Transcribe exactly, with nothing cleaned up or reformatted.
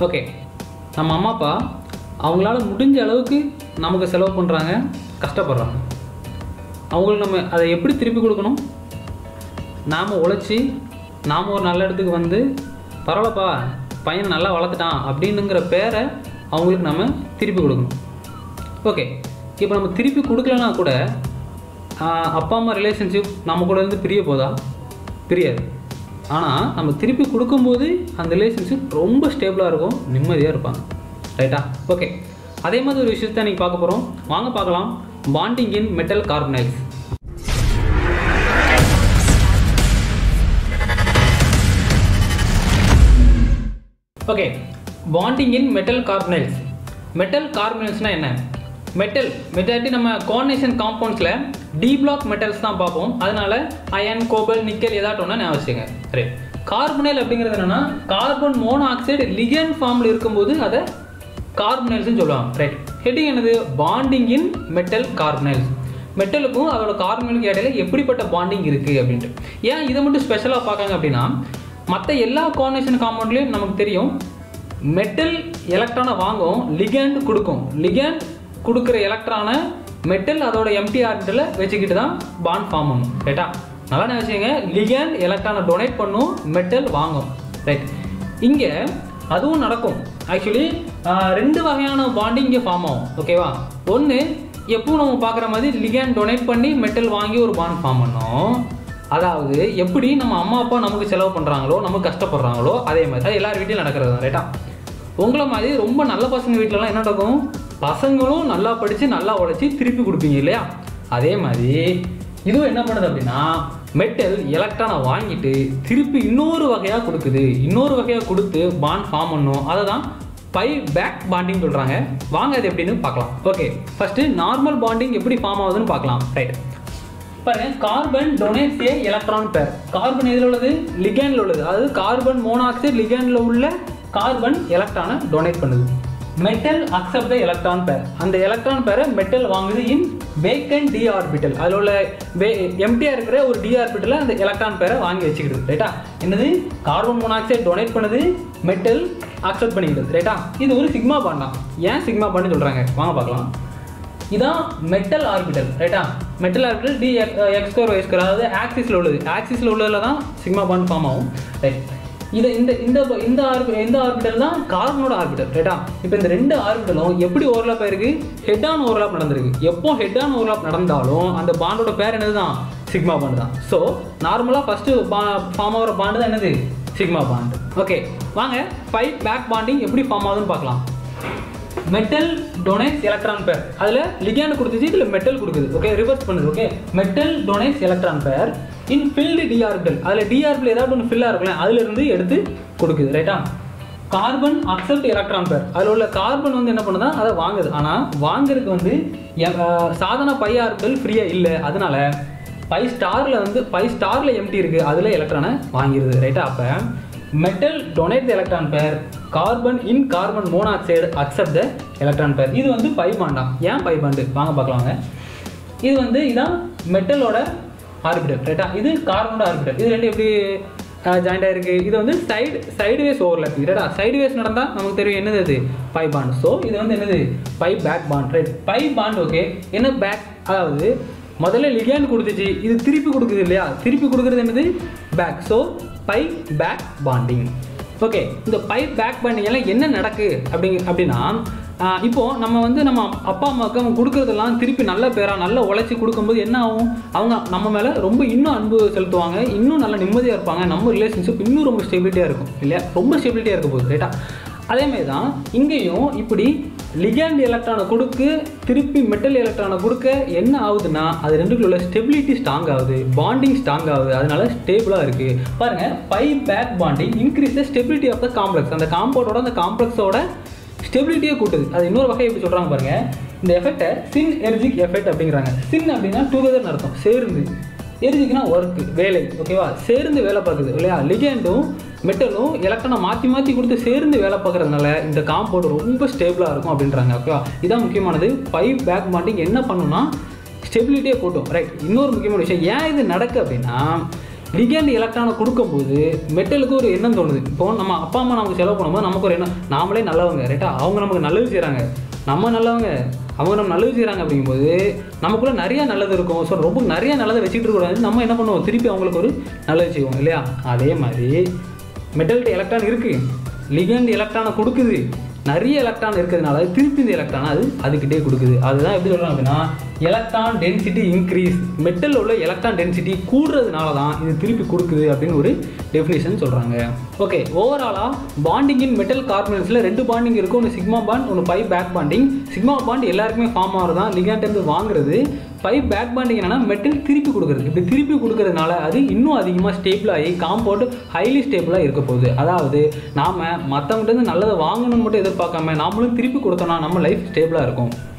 Okay, நம்ம அம்மா அப்பா அவங்களால முடிஞ்ச அளவுக்கு நமக்கு செலவு பண்ணுறாங்க, கஷ்டப்படுறாங்க. அவங்களுக்கு நம்ம அதை எப்படி திருப்பி கொடுக்கணும்? நாம் உழைச்சி நாம் ஒரு நல்ல இடத்துக்கு வந்து பரவாயில்லப்பா பையன் நல்லா வளர்த்துட்டான் அப்படின்னுங்கிற பேரை அவங்களுக்கு நம்ம திருப்பி கொடுக்கணும். ஓகே, இப்போ நம்ம திருப்பி கொடுக்கலன்னா கூட அப்பா அம்மா ரிலேஷன்ஷிப் நம்ம கூட இருந்து பிரிய போதா? பிரியாது. ஆனால் நம்ம திருப்பி கொடுக்கும்போது அந்த ரிலேஷன்ஷிப் ரொம்ப ஸ்டேபிளாக இருக்கும், நிம்மதியாக இருப்பாங்க. ரைட்டா? ஓகே, அதே மாதிரி ஒரு விஷயத்தை இன்றைக்கி பார்க்க போகிறோம். வாங்க பார்க்கலாம். Bonding in metal carbonyls. Okay, bonding in metal carbonyls. Metal கார்பனைல்ஸ்னால் என்ன? மெட்டல் மெட்டாலிட்டி நம்ம கோஆர்டினேஷன் காம்பவுண்ட்ஸில் டி பிளாக் மெட்டல்ஸ் தான் பார்ப்போம். அதனால அயன், கோபல், நிக்கல் ஏதாட்டும் ஒன்று ஞாபகம். ரைட். கார்பனைல் அப்படிங்கிறது என்னென்னா கார்பன் மோனோஆக்சைடு லிகண்ட் ஃபார்மில் இருக்கும்போது அதை கார்பனைல்ஸ்னு சொல்லுவாங்க. ரைட். ஹெட்டிங் என்னது? Bonding in metal carbonyls. மெட்டலுக்கும் அதோட கார்பனைலுக்கும் இடையில எப்படிப்பட்ட பாண்டிங் இருக்குது அப்படின்ட்டு. ஏன் இதை மட்டும் ஸ்பெஷலாக பார்க்காங்க அப்படின்னா, மற்ற எல்லா கோஆர்டினேஷன் காம்பவுண்ட்லேயும் நமக்கு தெரியும் மெட்டல் எலக்ட்ரானை வாங்கும், லிகண்ட் கொடுக்கும். லிகண்ட் கொடுக்குற எலக்ட்ரானை மெட்டல் அதோட எம்டி ஆர்பிட்டலை வச்சுக்கிட்டு தான் பாண்ட் ஃபார்ம் பண்ணும். ரைட்டா? நல்லா என்ன வச்சுக்கோங்க, லிகண்ட் எலக்ட்ரானை டொனேட் பண்ணும், மெட்டல் வாங்கும். ரைட். இங்கே அதுவும் நடக்கும். ஆக்சுவலி ரெண்டு வகையான பாண்டிங் இங்கே ஃபார்ம் ஆகும். ஓகேவா? ஒன்று எப்பவும் நம்ம பார்க்குற மாதிரி லிகண்ட் டொனேட் பண்ணி மெட்டல் வாங்கி ஒரு பாண்ட் ஃபார்ம் பண்ணோம். அதாவது எப்படி நம்ம அம்மா அப்பா நமக்கு செலவு பண்ணுறாங்களோ, நமக்கு கஷ்டப்படுறாங்களோ அதே மாதிரி அது எல்லார் வீட்லையும் நடக்கிறது தான். ரைட்டா? உங்களை மாதிரி ரொம்ப நல்ல பசங்க வீட்டிலலாம் என்ன நடக்கும்? பசங்களும் நல்லா படித்து நல்லா உழைச்சி திருப்பி கொடுப்பீங்க இல்லையா? அதே மாதிரி இதுவும் என்ன பண்ணுது அப்படின்னா, மெட்டல் எலக்ட்ரானை வாங்கிட்டு திருப்பி இன்னொரு வகையாக கொடுக்குது. இன்னொரு வகையாக கொடுத்து பாண்ட் ஃபார்ம் பண்ணும். அதை தான் பை பேக் பாண்டிங் சொல்கிறாங்க. வாங்க அது எப்படின்னு பார்க்கலாம். ஓகே, ஃபஸ்ட்டு நார்மல் பாண்டிங் எப்படி ஃபார்ம் ஆகுதுன்னு பார்க்கலாம். ரைட். பாருங்க, carbon donates a electron pair. Carbon எதில் உள்ளது? லிகண்டில் உள்ளது. அதாவது கார்பன் மோனாக்சைடு லிகண்டில் உள்ள கார்பன் எலக்ட்ரானை டொனேட் பண்ணுது. மெட்டல் அக்செப்ட் த எலக்ட்ரான் பேர். அந்த எலக்ட்ரான் பேரை மெட்டல் வாங்குது இன் வேக்கன்ட் டி ஆர்பிட்டல். அதில் உள்ள எம்டியாக இருக்கிற ஒரு டி ஆர்பிட்டலில் அந்த எலக்ட்ரான் பேரை வாங்கி வச்சுக்கிடுது. ரைட்டா? என்னது? கார்பன் மோனாக்சைடு டொனேட் பண்ணுது, மெட்டல் அக்செப்ட் பண்ணிக்கிடுது. ரைட்டா? இது ஒரு சிக்மா பாண்ட் தான். ஏன் சிக்மா பாண்ட் சொல்கிறாங்க வாங்க பார்க்கலாம். இதான் மெட்டல் ஆர்பிட்டல். ரைட்டா? Metal orbital d x square y square, அதாவது ஆக்சிஸில் உள்ளது. ஆக்சிஸில் உள்ளதில் தான் சிக்மா பாண்ட் ஃபார்ம் ஆகும். ரைட். இது இந்த இந்த இந்த ஆர்பி இந்த ஆர்பிட்டல் தான் கார்பனோட ஆர்பிட்டல். ரைட்டா? இப்போ இந்த ரெண்டு ஆர்பிட்டலும் எப்படி ஓவர்லாப் ஆயிருக்கு? ஹெட் ஆன் ஓவர்லாப் நடந்திருக்கு. எப்போ ஹெட் ஆன் ஓவர்லாப் நடந்தாலும் அந்த பாண்டோட பேர் என்னது தான்? சிக்மா பாண்ட் தான். ஸோ நார்மலாக ஃபஸ்ட்டு பா ஃபார்ம் ஆகிற பாண்டு தான் என்னது? Sigma bond. ஓகே, வாங்க பை பேக் பாண்டிங் எப்படி ஃபார்ம் ஆகுதுன்னு பார்க்கலாம். மெட்டல் டொனேட்ஸ் எலக்ட்ரான் பேர். அதில் லிகண்ட் கொடுத்துச்சு, இதில் மெட்டல் கொடுக்குது. ஓகே, ரிவர்ஸ் பண்ணுது. Okay, metal donates electron pair in filled d orbital. அதில் டி ஆர்பிட்டல் ஏதாவது ஒன்று ஃபில்லாக இருக்குல்ல, அதிலிருந்து எடுத்து கொடுக்குது. ரைட்டா? கார்பன் அக்செப்ட் எலக்ட்ரான் பேர். அதில் உள்ள கார்பன் வந்து என்ன பண்ணுதா? அதை வாங்குது. ஆனால் வாங்குறதுக்கு வந்து சாதாரண பை ஆர்பிட்டல் ஃப்ரீயாக இல்லை. அதனால பை ஸ்டாரில் வந்து பை ஸ்டாரில் எம்டி இருக்குது, அதில் எலக்ட்ரானை வாங்கிடுது. ரைட்டா? அப்போ metal donate the electron pair, carbon in carbon monoxide accept the electron pair. இது வந்து பை பாண்டா? ஏன் பை பாண்டு? வாங்க பார்க்கலாங்க. இது வந்து இதான் மெட்டலோட ஆர்பிட்டல். ரைட்டா? இது கார்பனோட ஆர்பிட்டல். இது ரெண்டு எப்படி ஜாயிண்ட் ஆகிருக்கு? இது வந்து சைடு சைடுவேஸ் ஓவர்லாப். ரைட்டா? சைடுவேஸ் நடந்தால் நமக்கு தெரியும் என்னது? அது பை பாண்ட். ஸோ இது வந்து என்னது? Pi back bond. Right. Pi bond. Okay, என்ன பேக்? அதாவது முதல்ல லிகண்ட் கொடுத்துச்சு, இது திருப்பி கொடுக்குது இல்லையா? திருப்பி கொடுக்குறது என்னது? Back. So pi back bonding. Okay, இந்த பை பேக் பாண்டிங் எல்லாம் என்ன நடக்கு அப்படிங்க அப்படின்னா, இப்போது நம்ம வந்து நம்ம அப்பா அம்மாவுக்கு அவங்க கொடுக்குறதெல்லாம் திருப்பி நல்ல பேராக நல்ல உழைச்சி கொடுக்கும்போது என்ன ஆகும்? அவங்க நம்ம மேலே ரொம்ப இன்னும் அன்பு செலுத்துவாங்க, இன்னும் நல்ல நிம்மதியாக இருப்பாங்க, நம்ம ரிலேஷன்ஷிப் இன்னும் ரொம்ப ஸ்டெபிலிட்டியாக இருக்கும் இல்லையா? ரொம்ப ஸ்டெபிலிட்டியாக இருக்க போகுது. ரைட்டா? அதேமாதிரி தான் இங்கேயும் இப்படி லிகண்ட் எலக்ட்ரானை கொடுக்க திருப்பி மெட்டல் எலக்ட்ரானை கொடுக்க என்ன ஆகுதுன்னா, அது ரெண்டுக்குள்ள உள்ள ஸ்டெபிலிட்டி ஸ்ட்ராங் ஆகுது, பாண்டிங் ஸ்ட்ராங் ஆகுது, அதனால ஸ்டேபிளாக இருக்குது. பாருங்கள், pi back bonding increase the stability of the complex. அந்த காம்பவுண்டோட அந்த காம்ப்ளெக்ஸோட ஸ்டெபிலிட்டியை கூட்டுது. அது இன்னொரு வகை எப்படி சொல்கிறாங்க பாருங்கள். இந்த எஃபெக்டை சின்எர்ஜிக் எஃபெக்ட் அப்படிங்கிறாங்க. சின் அப்படின்னா டுகெதர்னு அர்த்தம், சேர்ந்து. எரிஞ்சிக்குன்னா ஒர்க்கு, வேலை. ஓகேவா? சேர்ந்து வேலை பார்க்குது இல்லையா? லிகண்டும் மெட்டலும் எலக்ட்ரானை மாற்றி மாற்றி கொடுத்து சேர்ந்து வேலை பார்க்குறதுனால இந்த காம்பவுண்ட் ரொம்ப ஸ்டேபிளாக இருக்கும் அப்படின்றாங்க. ஓகேவா? இதான் முக்கியமானது. பை பேக் பாண்டிங் என்ன பண்ணுன்னா ஸ்டெபிலிட்டியை கூட்டும். ரைட். இன்னொரு முக்கியமான விஷயம் ஏன் இது நடக்கு அப்படின்னா, லிகேண்ட் எலக்ட்ரானை கொடுக்கும்போது மெட்டலுக்கு ஒரு எண்ணம் தோணுது. இப்போ நம்ம அப்பா அம்மா நமக்கு செலவு பண்ணும்போது நமக்கு ஒரு எண்ணம், நாமளே நல்லவங்க ரைட்டா, அவங்க நமக்கு நல்லது செய்கிறாங்க, நம்ம நல்லவங்க, அவங்க நம்ம நல்லது செய்கிறாங்க அப்படிங்கும்போது நமக்குள்ளே நிறையா நல்லது இருக்கும். ஸோ ரொம்ப நிறையா நல்லதை வச்சுக்கிட்டு இருக்கக்கூடாது, நம்ம என்ன பண்ணுவோம், திருப்பி அவங்களுக்கு ஒரு நல்லது செய்வோம் இல்லையா. அதே மாதிரி மெட்டல்கிட்ட எலக்ட்ரான் இருக்குது, லிகேண்ட் எலக்ட்ரானை கொடுக்குது, நிறைய எலக்ட்ரான் இருக்கிறதுனால திருப்பி இந்த எலக்ட்ரான் அது அதுக்கிட்டே கொடுக்குது. அதுதான் எப்படி சொல்கிறாங்க அப்படின்னா எலக்ட்ரான் டென்சிட்டி இன்க்ரீஸ். மெட்டலில் உள்ள எலக்ட்ரான் டென்சிட்டி கூடுறதுனால தான் இது திருப்பி கொடுக்குது அப்படின்னு ஒரு டெஃபினேஷன் சொல்கிறாங்க. ஓகே, ஓவராலாக பாண்டிங் இன் மெட்டல் கார்பனேட்ஸில் ரெண்டு பாண்டிங் இருக்கும், ஒன்று சிக்மா பாண்ட், ஒன்று pi back bonding. Sigma bond எல்லாருக்குமே ஃபார்ம் ஆகிறது தான் லிகேண்ட்லேருந்து வாங்குறது. பை பேக் பாண்டிங் என்னன்னா மெட்டல் திருப்பி கொடுக்குறது. இப்படி திருப்பி கொடுக்கறதுனால அது இன்னும் அதிகமாக ஸ்டேபிள் ஆகி காம்பவுண்ட் ஹைலி ஸ்டேபிளாக இருக்க போகுது. அதாவது நாம் மற்றவங்கிட்ட நல்லதை வாங்கணும்னு மட்டும் எதிர்பார்க்காம நாமளும் திருப்பி கொடுத்தோம்னா நம்ம லைஃப் ஸ்டேபிளாக இருக்கும்.